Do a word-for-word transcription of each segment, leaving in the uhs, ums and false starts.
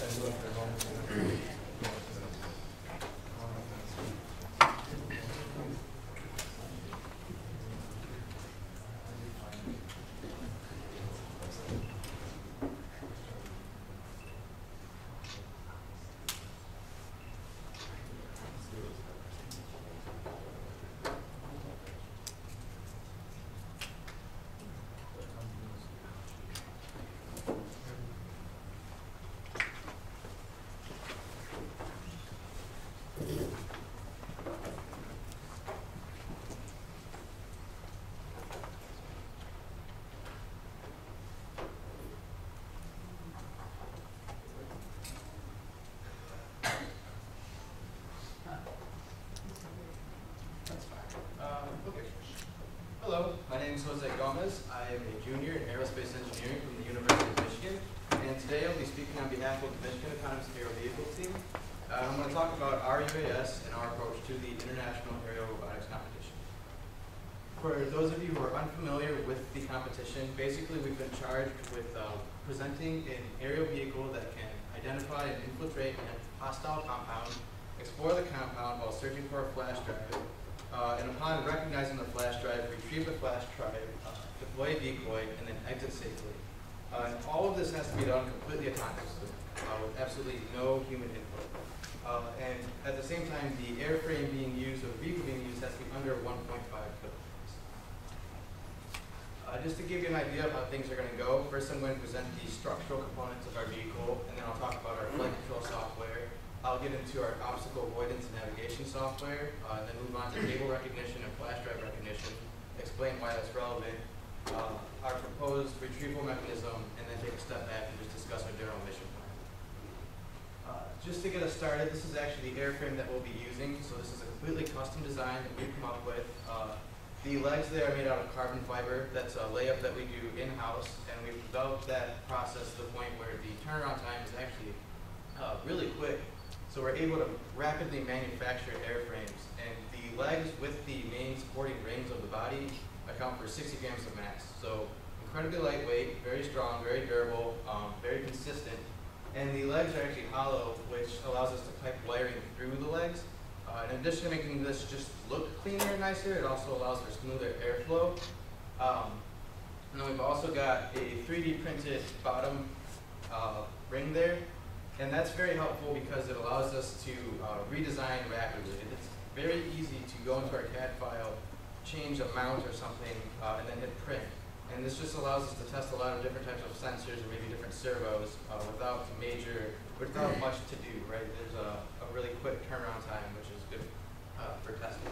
Hello, my name is José Gomez. I am a junior in aerospace engineering from the University of Michigan, and today I'll be speaking on behalf of the Michigan Autonomous Aero Vehicle team. Uh, I'm going to talk about our U A S and our approach to the International Aerial Robotics Competition. For those of you who are unfamiliar with the competition, basically we've been charged with uh, presenting an aerial vehicle that can identify and infiltrate a hostile compound, explore the compound while searching for a flash drive, Uh, and upon recognizing the flash drive, retrieve the flash drive, uh, deploy a decoy, and then exit safely. Uh, and all of this has to be done completely autonomously, uh, with absolutely no human input. Uh, and at the same time, the airframe being used, or the vehicle being used, has to be under one point five kilograms. Uh, just to give you an idea of how things are going to go, first I'm going to present the structural components of our vehicle, and then I'll talk about our flight control software. I'll get into our obstacle avoidance and navigation software, uh, and then move on to cable recognition and flash drive recognition, explain why that's relevant, uh, our proposed retrieval mechanism, and then take a step back and just discuss our general mission plan. Uh, just to get us started, this is actually the airframe that we'll be using. So this is a completely custom design that we've come up with. Uh, the legs there are made out of carbon fiber. That's a layup that we do in-house, and we've developed that process to the point where the turnaround time is actually uh, really quick. So we're able to rapidly manufacture airframes, and the legs with the main supporting rings of the body account for sixty grams of mass. So incredibly lightweight, very strong, very durable, um, very consistent. And the legs are actually hollow, which allows us to pipe wiring through the legs. Uh, in addition to making this just look cleaner and nicer, it also allows for smoother airflow. Um, and then we've also got a three D printed bottom uh, ring there. And that's very helpful because it allows us to uh, redesign rapidly. It's very easy to go into our C A D file, change a mount or something, uh, and then hit print. And this just allows us to test a lot of different types of sensors or maybe different servos uh, without major, without much to do, right? There's a, a really quick turnaround time, which is good uh, for testing.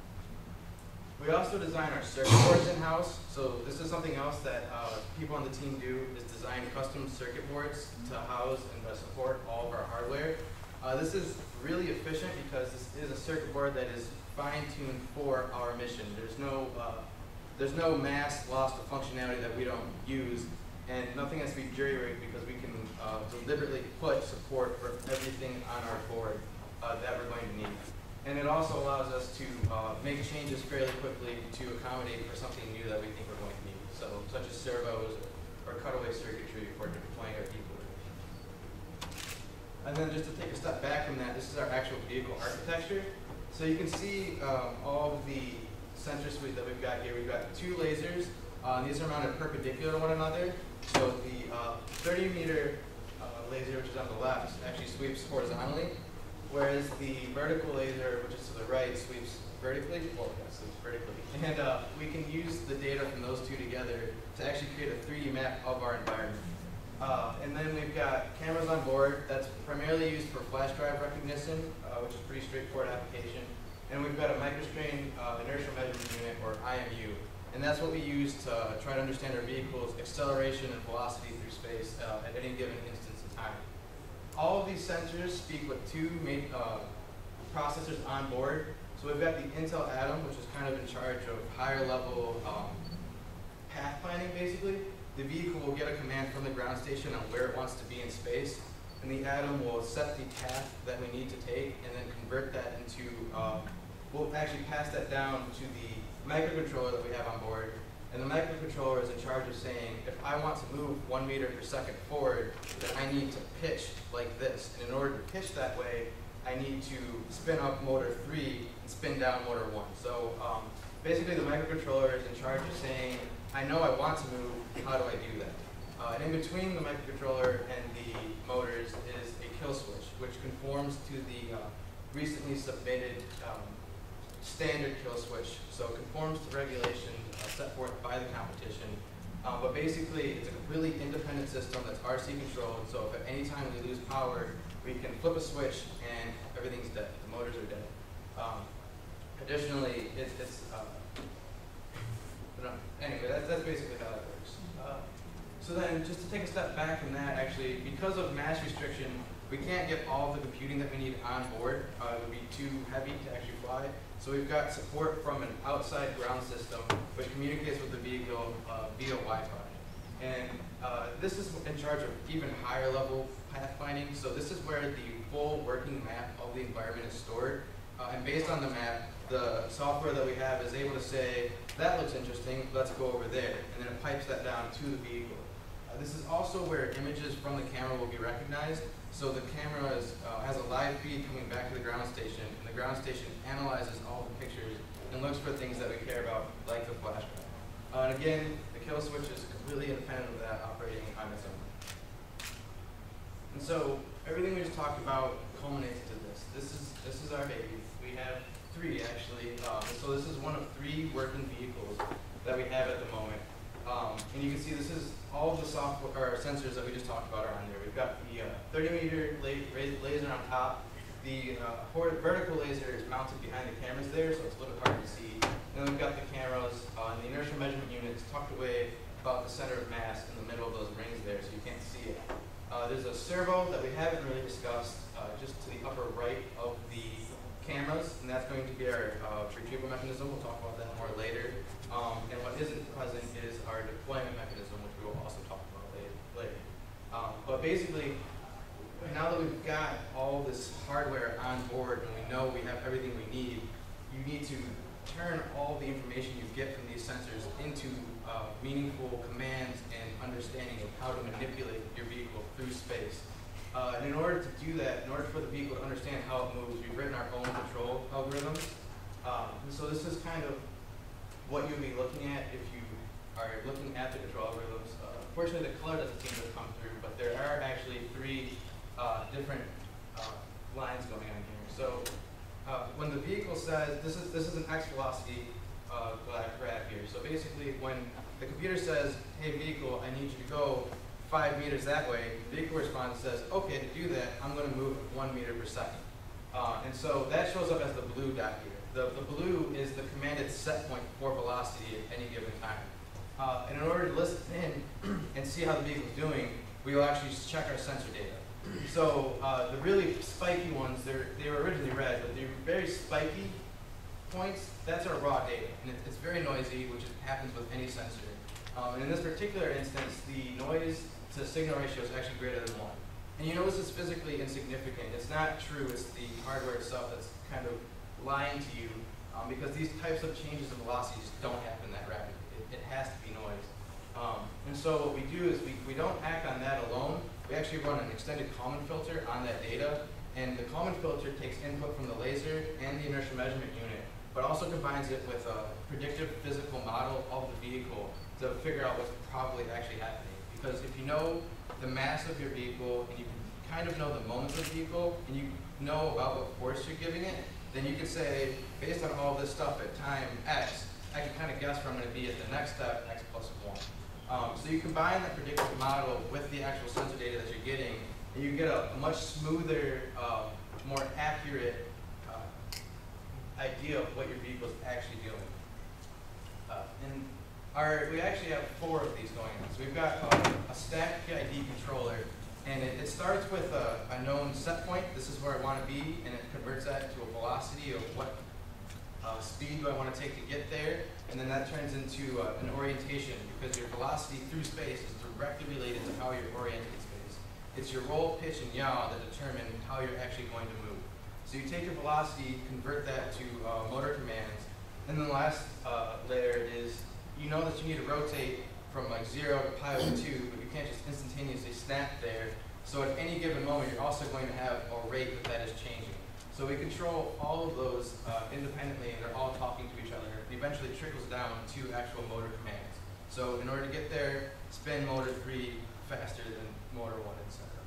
We also design our circuit boards in-house. So this is something else that uh, people on the team do, is design custom circuit boards to house and to support all of our hardware. Uh, this is really efficient because this is a circuit board that is fine-tuned for our mission. There's no, uh, there's no mass loss of functionality that we don't use, and nothing has to be jury-rigged because we can uh, deliberately put support for everything on our board uh, that we're going to need. And it also allows us to uh, make changes fairly quickly to accommodate for something new that we think we're going to need, so such as servos or, or cutaway circuitry for deploying our people. And then just to take a step back from that, this is our actual vehicle architecture. So you can see um, all of the sensor suite that we've got here. We've got two lasers. Uh, these are mounted perpendicular to one another. So the uh, thirty meter uh, laser, which is on the left, actually sweeps horizontally, whereas the vertical laser, which is to the right, sweeps vertically. Well, yeah, sweeps vertically. And uh, we can use the data from those two together to actually create a three D map of our environment. Uh, and then we've got cameras on board. That's primarily used for flash drive recognition, uh, which is a pretty straightforward application. And we've got a microstrain uh, inertial measurement unit, or I M U. And that's what we use to try to understand our vehicle's acceleration and velocity through space uh, at any given instance in time. All of these sensors speak with two main uh, processors on board. So we've got the Intel Atom, which is kind of in charge of higher level um, path planning, basically. The vehicle will get a command from the ground station on where it wants to be in space, and the Atom will set the path that we need to take and then convert that into, um, we'll actually pass that down to the microcontroller that we have on board, And the microcontroller is in charge of saying, if I want to move one meter per second forward, then I need to pitch like this. And in order to pitch that way, I need to spin up motor three and spin down motor one. So um, basically the microcontroller is in charge of saying, I know I want to move, how do I do that? Uh, and in between the microcontroller and the motors is a kill switch, which conforms to the uh, recently submitted um, standard kill switch. So it conforms to regulation uh, set forth by the competition. Uh, but basically, it's a really independent system that's R C controlled. So if at any time we lose power, we can flip a switch and everything's dead. The motors are dead. Um, additionally, it, it's uh, no, anyway, that's, that's basically how that works. Uh, so then, just to take a step back from that, actually, because of mass restriction, we can't get all the computing that we need on board. Uh, it would be too heavy to actually fly. So we've got support from an outside ground system, which communicates with the vehicle uh, via Wi-Fi. And uh, this is in charge of even higher level pathfinding. So this is where the full working map of the environment is stored. Uh, and based on the map, the software that we have is able to say, that looks interesting, let's go over there. And then it pipes that down to the vehicle. Uh, this is also where images from the camera will be recognized. So the camera is, uh, has a live feed coming back to the ground station, and the ground station analyzes all the pictures and looks for things that we care about, like the flash drive. Uh, and again, the kill switch is completely independent of that, operating on its own. And so everything we just talked about culminates to this. This is this is our baby. We have three actually. Um, so this is one of three working vehicles that we have at the moment. Um, and you can see this is all of the software or sensors that we just talked about are on there. We've got the uh, thirty meter la laser on top. The uh, vertical laser is mounted behind the cameras there, so it's a little hard to see. And then we've got the cameras uh, and the inertial measurement unit is tucked away about the center of mass in the middle of those rings there, so you can't see it. Uh, there's a servo that we haven't really discussed, uh, just to the upper right of the cameras, and that's going to be our uh, retrieval mechanism. We'll talk about that more later. Um, and what isn't present is our deployment mechanism, which we will also talk about later. Um, but basically, now that we've got all this hardware on board and we know we have everything we need, you need to turn all the information you get from these sensors into uh, meaningful commands and understanding of how to manipulate your vehicle through space. Uh, and in order to do that, in order for the vehicle to understand how it moves, we've written our own control algorithms. Um, so this is kind of what you'll be looking at if you are looking at the control algorithms. Uh, unfortunately, the color doesn't seem to have come through, but there are actually three uh, different uh, lines going on here. So uh, when the vehicle says, this is, this is an X velocity uh, graph here. So basically, when the computer says, hey vehicle, I need you to go five meters that way, the vehicle responds and says, okay, to do that, I'm going to move one meter per second. Uh, and so that shows up as the blue dot here. The, the blue is the commanded set point for velocity at any given time. Uh, and in order to listen in and see how the vehicle is doing, we will actually just check our sensor data. So uh, the really spiky ones, they're, they were originally red, but the very spiky points, that's our raw data. And it, it's very noisy, which happens with any sensor. Um, and in this particular instance, the noise to signal ratio is actually greater than one. And you know this is physically insignificant. It's not true. It's the hardware itself that's kind of lying to you, um, because these types of changes in velocity just don't happen that rapidly. It, it has to be noise. Um, and so what we do is we, we don't act on that alone. We actually run an extended Kalman filter on that data, and the Kalman filter takes input from the laser and the inertial measurement unit, but also combines it with a predictive physical model of the vehicle to figure out what's probably actually happening. Because if you know the mass of your vehicle, and you can kind of know the moments of the vehicle, and you know about what force you're giving it, then you could say, based on all this stuff at time X, I can kind of guess where I'm going to be at the next step, X plus one. Um, so you combine that predictive model with the actual sensor data that you're getting, and you get a, a much smoother, uh, more accurate uh, idea of what your vehicle is actually doing. Uh, and our, we actually have four of these going on. So we've got uh, a static P I D controller, and it, it starts with a, a known set point. This is where I want to be, and it converts that into a velocity of what uh, speed do I want to take to get there, and then that turns into uh, an orientation, because your velocity through space is directly related to how you're oriented in space. It's your roll, pitch, and yaw that determine how you're actually going to move. So you take your velocity, convert that to uh, motor commands, and then the last uh, layer is you know that you need to rotate from like zero to pi over two, but you can't just instantaneously snap there. So at any given moment, you're also going to have a rate that that is changing. So we control all of those uh, independently, and they're all talking to each other. It eventually trickles down to actual motor commands. So in order to get there, spin motor three faster than motor one, et cetera.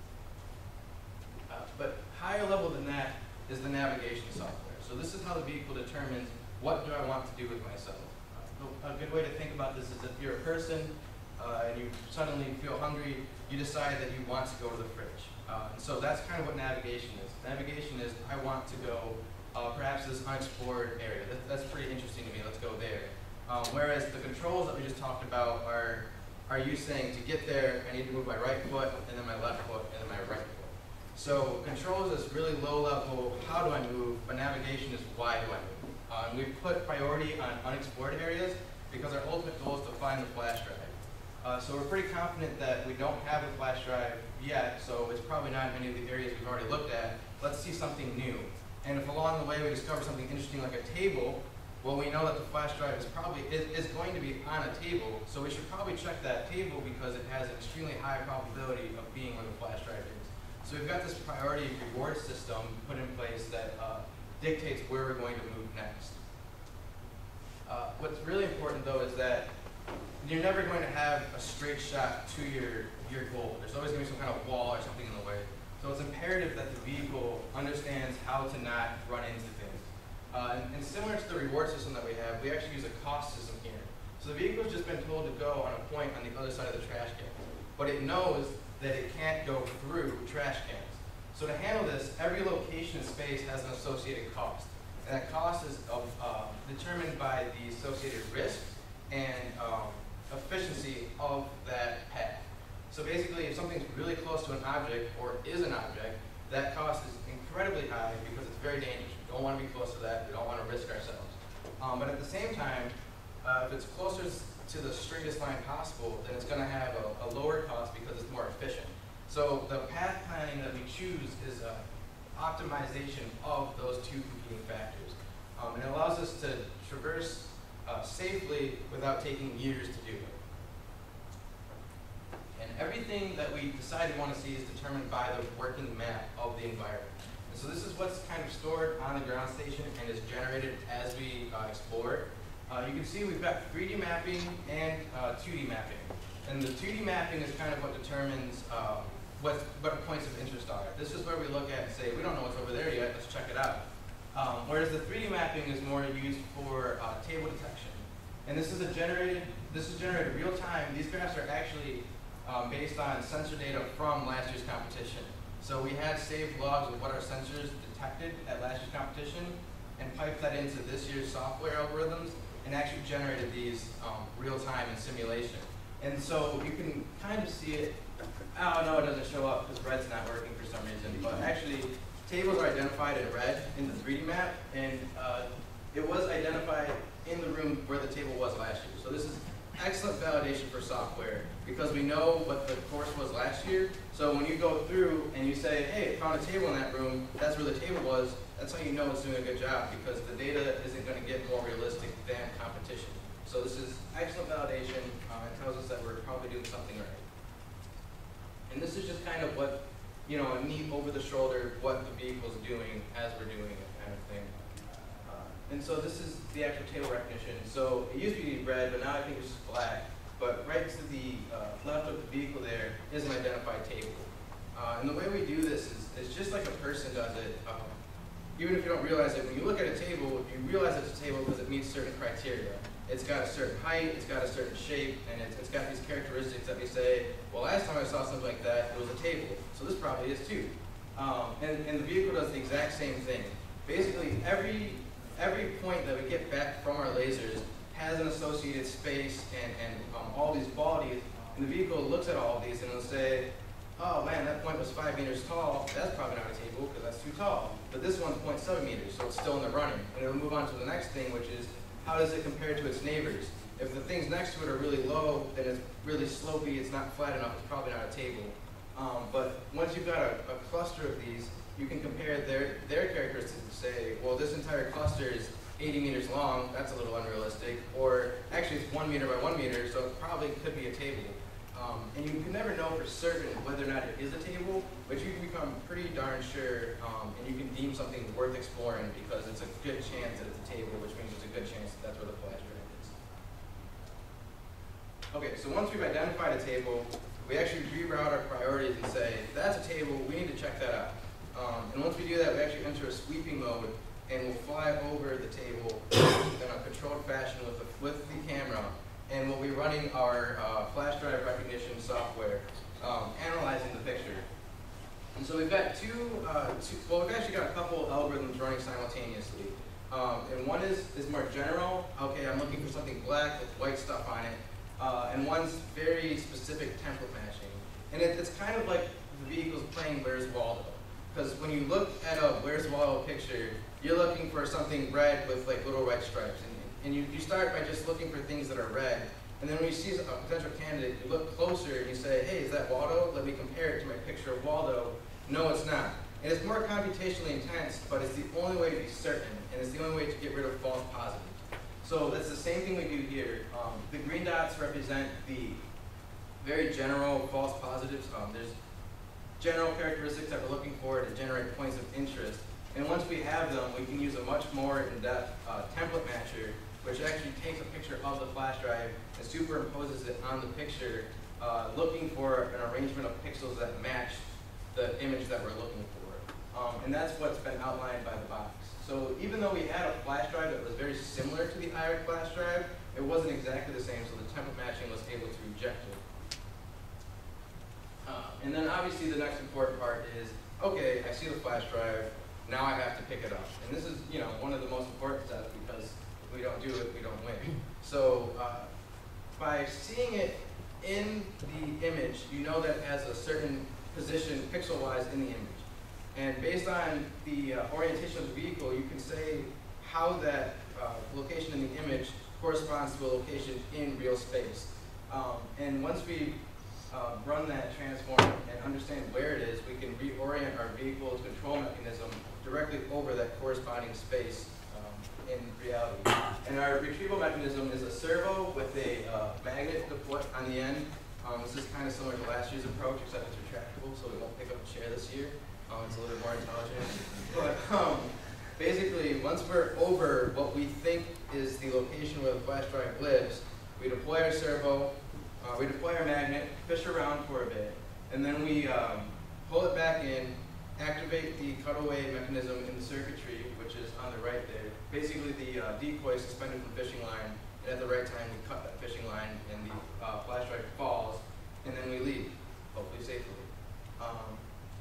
Uh, but higher level than that is the navigation software. So this is how the vehicle determines what do I want to do with myself. Uh, a good way to think about this is if you're a person uh, and you suddenly feel hungry, you decide that you want to go to the fridge. Uh, and so that's kind of what navigation is. Navigation is, I want to go uh, perhaps this unexplored area. That, that's pretty interesting to me, let's go there. Um, whereas the controls that we just talked about are, are you saying to get there, I need to move my right foot, and then my left foot, and then my right foot. So controls is really low level, how do I move, but navigation is why do I move. Uh, and we've put priority on unexplored areas because our ultimate goal is to find the flash drive. Uh, so we're pretty confident that we don't have a flash drive yet, so it's probably not in any of the areas we've already looked at. Let's see something new. And if along the way we discover something interesting like a table, well, we know that the flash drive is probably is, is going to be on a table, so we should probably check that table because it has an extremely high probability of being where the flash drive is. So we've got this priority reward system put in place that uh, dictates where we're going to move next. Uh, what's really important though is that you're never going to have a straight shot to your, your goal. There's always going to be some kind of wall or something in the way. So it's imperative that the vehicle understands how to not run into things. Uh, and, and similar to the reward system that we have, we actually use a cost system here. So the vehicle's just been told to go on a point on the other side of the trash can. But it knows that it can't go through trash cans. So to handle this, every location in space has an associated cost. And that cost is uh, determined by the associated risk and um, efficiency of that path. So basically, if something's really close to an object or is an object, that cost is incredibly high because it's very dangerous. We don't want to be close to that. We don't want to risk ourselves. Um, but at the same time, uh, if it's closer to the straightest line possible, then it's going to have a, a lower cost because it's more efficient. So the path planning that we choose is an optimization of those two competing factors. Um, and it allows us to traverse uh, safely without taking years to do it. And everything that we decide we want to see is determined by the working map of the environment. And so this is what's kind of stored on the ground station and is generated as we uh, explore. Uh, you can see we've got three D mapping and uh, two D mapping. And the two D mapping is kind of what determines uh, what, what points of interest are. This is where we look at and say, we don't know what's over there yet, let's check it out. Um, whereas the three D mapping is more used for uh, table detection. And this is a generated, this is generated real time. These graphs are actually um, based on sensor data from last year's competition. So we had saved logs of what our sensors detected at last year's competition and piped that into this year's software algorithms and actually generated these um, real time in simulation. And so you can kind of see it. Oh no, it doesn't show up because red's not working for some reason. But actually, tables are identified in red in the three D map, and uh, it was identified in the room where the table was last year. So this is excellent validation for software because we know what the course was last year. So when you go through and you say, hey, I found a table in that room, that's where the table was, that's how you know it's doing a good job because the data isn't going to get more realistic than competition. So this is excellent validation. Uh, it tells us that we're probably doing something right. And this is just kind of what, you know, a neat over the shoulder, what the vehicle's doing as we're doing it kind of thing. Uh, and so this is the actual table recognition. So it used to be red, but now I think it's just black. But right to the uh, left of the vehicle there is an identified table. Uh, and the way we do this is, is just like a person does it. Um, even if you don't realize it, when you look at a table, you realize it's a table because it meets certain criteria. It's got a certain height, it's got a certain shape, and it's, it's got these characteristics that we say, well, last time I saw something like that, it was a table. So this probably is too. Um, and, and the vehicle does the exact same thing. Basically, every, every point that we get back from our lasers has an associated space and, and um, all these qualities, and the vehicle looks at all of these and it'll say, oh man, that point was five meters tall, that's probably not a table because that's too tall. But this one's zero point seven meters, so it's still in the running. And it'll move on to the next thing, which is, how does it compare to its neighbors? If the things next to it are really low, then it's really slopey, it's not flat enough, it's probably not a table. Um, but once you've got a, a cluster of these, you can compare their, their characteristics and say, well, this entire cluster is eighty meters long, that's a little unrealistic. Or actually it's one meter by one meter, so it probably could be a table. Um, and you can never know for certain whether or not it is a table, but you can become pretty darn sure, um, and you can deem something worth exploring because it's a good chance that it's a table, which means there's a good chance that that's where the flash drive is. Okay, so once we've identified a table, we actually reroute our priorities and say, that's a table, we need to check that out. Um, and once we do that, we actually enter a sweeping mode, and we'll fly over the table in a controlled fashion with the, with the camera, and we'll be running our uh, flash drive recognition software, um, analyzing the picture. And so we've got two, uh, two, well, we've actually got a couple algorithms running simultaneously. Um, and one is, is more general. Okay, I'm looking for something black with white stuff on it. Uh, and one's very specific template matching. And it, it's kind of like the vehicle's playing Where's Waldo. Because when you look at a Where's Waldo picture, you're looking for something red with like little red stripes. And, and you, you start by just looking for things that are red. And then when you see a potential candidate, you look closer and you say, hey, is that Waldo? Let me compare it to my picture of Waldo. No, it's not. And it's more computationally intense, but it's the only way to be certain. And it's the only way to get rid of false positives. So that's the same thing we do here. Um, the green dots represent the very general false positives. Um, there's general characteristics that we're looking for to generate points of interest. And once we have them, we can use a much more in-depth uh, template matcher, which actually takes a picture of the flash drive and superimposes it on the picture, uh, looking for an arrangement of pixels that match the image that we're looking for. Um, and that's what's been outlined by the box. So even though we had a flash drive that was very similar to the I A R C flash drive, it wasn't exactly the same, so the template matching was able to reject it. Uh, and then obviously the next important part is, okay, I see the flash drive, now I have to pick it up. And this is, you know, one of the most important steps because if we don't do it, we don't win. So uh, by seeing it in the image, you know that it has a certain position pixel-wise in the image. And based on the uh, orientation of the vehicle, you can say how that uh, location in the image corresponds to a location in real space. Um, and once we uh, run that transform and understand where it is, we can reorient our vehicle's control mechanism directly over that corresponding space um, in reality. And our retrieval mechanism is a servo with a uh, magnet deployed on the end. Um, this is kind of similar to last year's approach, except it's retractable, so we won't pick up a chair this year. Um, it's a little bit more intelligent. But um, basically, once we're over what we think is the location where the flash drive lives, we deploy our servo, uh, we deploy our magnet, fish around for a bit, and then we um, pull it back in, activate the cutaway mechanism in the circuitry, which is on the right there. Basically, the uh, decoy suspended from the fishing line, and at the right time, we cut that fishing line, and the uh, flash drive falls, and then we leave, hopefully safely. Um,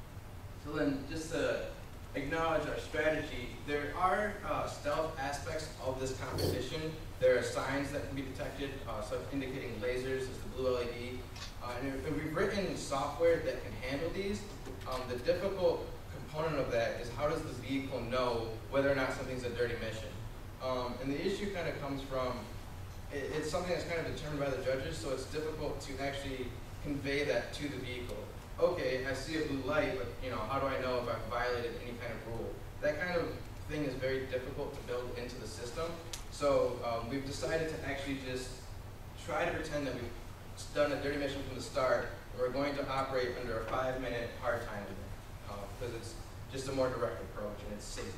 So then, just to acknowledge our strategy, there are uh, stealth aspects of this competition. There are signs that can be detected, uh, so indicating lasers, is the blue L E D. Uh, and if we've written software that can handle these, um, the difficult component of that is how does the vehicle know whether or not something's a dirty mission? Um, and the issue kind of comes from, it, it's something that's kind of determined by the judges, so it's difficult to actually convey that to the vehicle. Okay, I see a blue light, but you know, how do I know if I've violated any kind of rule? That kind of thing is very difficult to build into the system. So um, we've decided to actually just try to pretend that we've done a dirty mission from the start, and we're going to operate under a five-minute hard time limit, uh, because it's just a more direct approach and it's safer.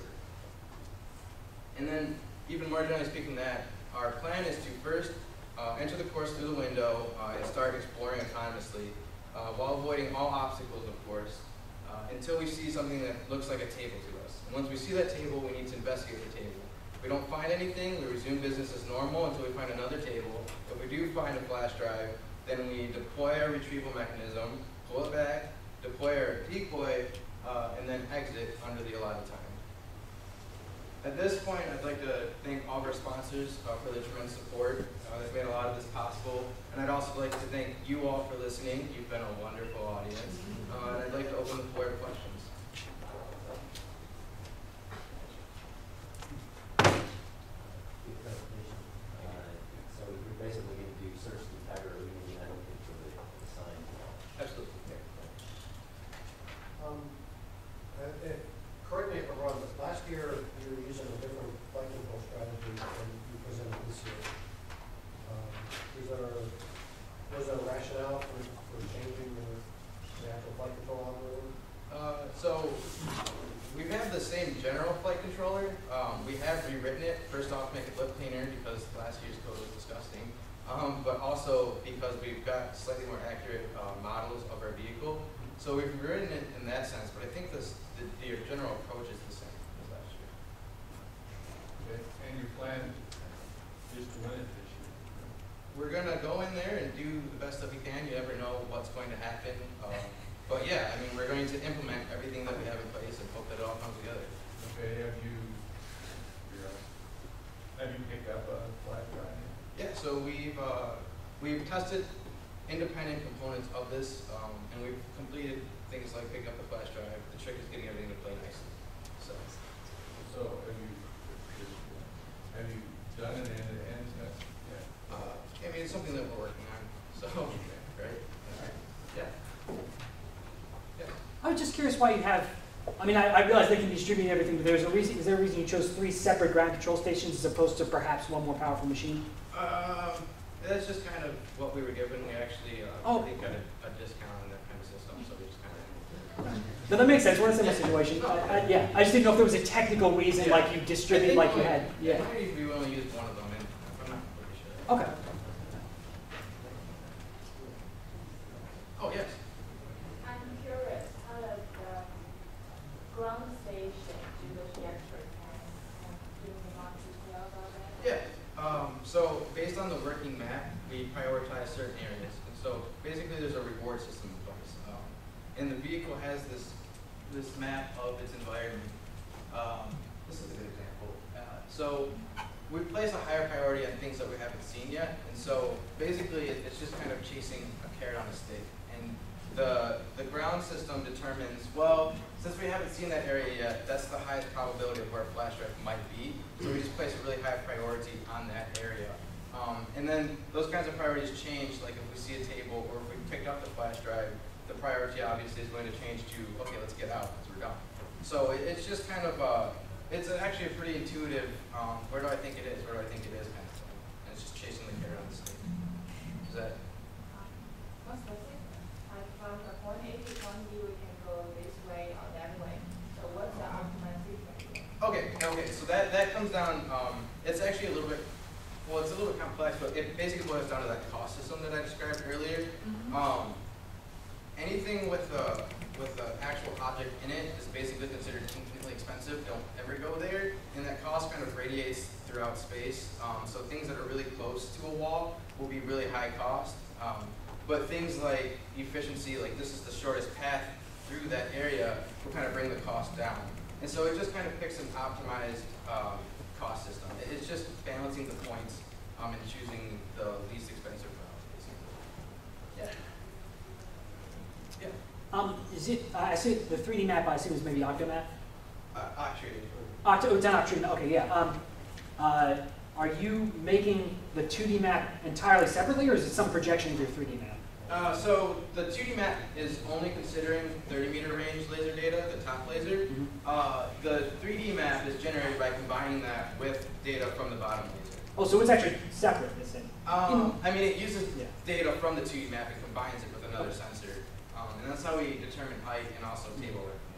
And then, even more generally speaking, that our plan is to first uh, enter the course through the window uh, and start exploring autonomously. Uh, while avoiding all obstacles, of course, uh, until we see something that looks like a table to us. And once we see that table, we need to investigate the table. If we don't find anything, we resume business as normal until we find another table. If we do find a flash drive, then we deploy our retrieval mechanism, pull it back, deploy our decoy, uh, and then exit under the allotted time. At this point, I'd like to thank all of our sponsors uh, for their tremendous support. Uh, they've made a lot of this possible. And I'd also like to thank you all for listening. You've been a wonderful audience. Uh, and I'd like to open the floor to questions. So we're basically going to do search the entire arena and looking for the, the sign. Absolutely. Um, uh, uh, correct me if I'm wrong, but last year you were using a different flight control strategy controller, um, we have rewritten it, first off, make it look cleaner because last year's code was disgusting, um, but also because we've got slightly more accurate uh, models of our vehicle. So we've rewritten it in that sense, but I think this, the, the general approach is the same as last year. Okay, and your plan is to win it this year? We're going to go in there and do the best that we can. You never know what's going to happen. Um, but yeah, I mean, we're going to implement everything that we have in place and hope that it all comes together. Okay, have you, yeah, have you picked up a flash drive? Yeah, so we've, uh, we've tested independent components of this, um, and we've completed things like picking up the flash drive. The trick is getting everything to play nicely. So, So have you, have you done an end-to-end test yet? uh, I mean, it's something that we're working on. So, right? Yeah. Yeah. I was just curious why you have, I mean, I, I realize they can distribute everything, but there's a reason, is there a reason you chose three separate ground control stations as opposed to perhaps one more powerful machine? Um, that's just kind of what we were given. We actually, uh, Oh. I think, got a, a discount on that kind of system, so we just kind of. No, that makes sense. We're in a similar situation. I, I, yeah, I just didn't know if there was a technical reason, Yeah. like you distribute, like you had. Yeah. Maybe we only used one of them, and I'm not really sure. Okay. Oh, yes. I'm curious, how does the ground station do the reactor test? Can you give me more details on that? Yeah. Um, so based on the working map, we prioritize certain areas. And so basically there's a reward system in place. Um, and the vehicle has this this map of its environment. Um, this is a good example. Uh, so we place a higher priority on things that we haven't seen yet. And so basically it, it's just kind of chasing a carrot on a stick. And the, the ground system determines, well, since we haven't seen that area yet, that's the highest probability of where a flash drive might be. So we just place a really high priority on that area. Um, and then those kinds of priorities change, like if we see a table or if we pick up the flash drive, the priority obviously is going to change to, okay, let's get out because we're done. So it, it's just kind of, uh, it's actually a pretty intuitive, um, where do I think it is, where do I think it is kind of thing. And it's just chasing the carrot on the stick. Is that? Um, What's the system? Like from the point A to point B, we can go this way or that way. So what's the optimized sequence? Okay, okay, so that, that comes down, um, it's actually a little bit, well, it's a little bit complex, but it basically boils down to that cost system that I described earlier. Mm-hmm. Um, anything with the with the actual object in it is basically considered infinitely expensive. Don't ever go there, and that cost kind of radiates throughout space. Um, so things that are really close to a wall will be really high cost. Um, but things like efficiency, like this is the shortest path through that area, will kind of bring the cost down. And so it just kind of picks an optimized um, cost system. It's just balancing the points um, and choosing the least expensive route, basically. Yeah. Yeah. Um, is it, uh, I see the three D map I assume is maybe Octomap? Uh, actually, Octo, oh, it's not Octomap, okay, yeah. Um, uh, are you making the two D map entirely separately, or is it some projection of your three D map? Uh, so the two D map is only considering thirty meter range laser data, the top laser. Mm-hmm. Uh, the three D map is generated by combining that with data from the bottom laser. Oh, so it's actually separate, is it? Um, I mean, it uses Yeah. data from the two D map and combines it with another sensor. Um, and that's how we determine height and also table recognition.